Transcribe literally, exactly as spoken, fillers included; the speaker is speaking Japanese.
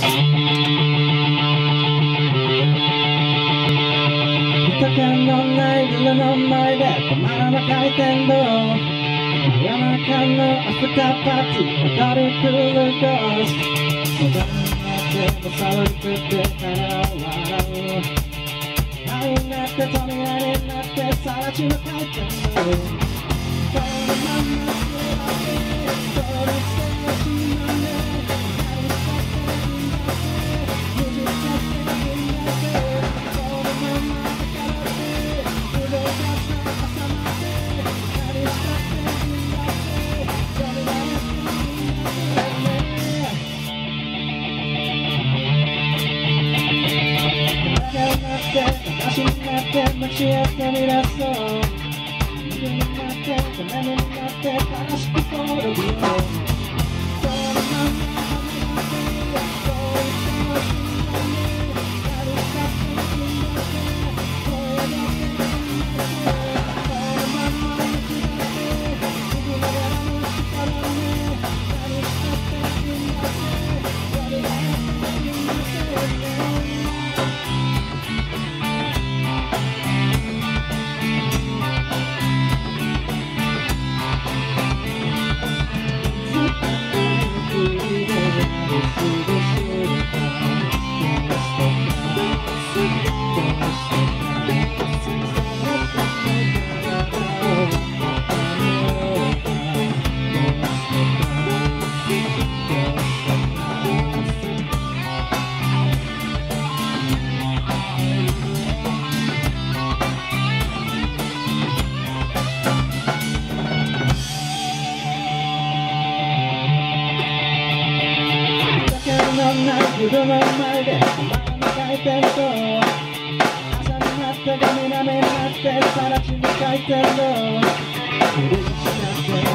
人気のないビルの前で止まらない回転道、夜中のアフターパーティー踊るクールゴースト、無駄になっても触りつけから笑う、愛になって富屋になってさら地の回転道、このまま幸せそれしてしまうね、私になって街へ飛び出そう、水になってダメになって悲しく転ぶよ、そのまま自分の前で止まらない回転と、朝になってガミナミになってさら地に回転と、苦しくなって